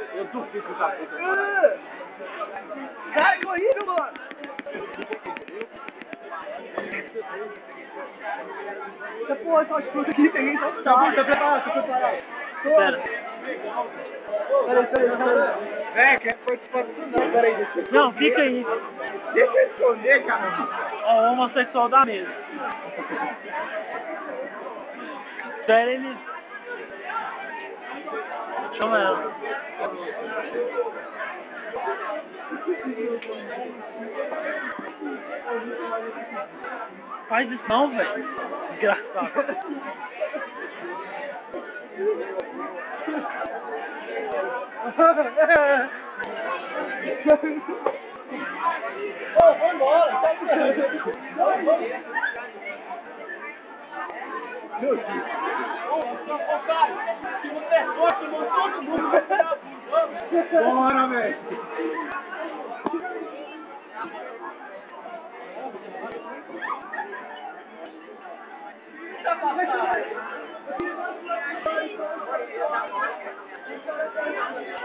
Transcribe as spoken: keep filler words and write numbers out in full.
Eu duvido que já fez. Cara, que horrível, mano! Essa porra, essa fruta aqui, peguei só o Tá preparado, tá preparado. Pera. Peraí, peraí, peraí. Vem, quer participar disso não, peraí, deixa eu... Não, fica aí. Deixa eu esconder, cara. Ó, o homossexual da mesa. Espera ele. Chama ela. Faz isso não, velho. Desgraçado. Ô, vambora, tá aí. Meu Deus. Ô, cara, se você é forte, irmão, todo mundo vai tirar a bunda. Bora, velho. Tá passando.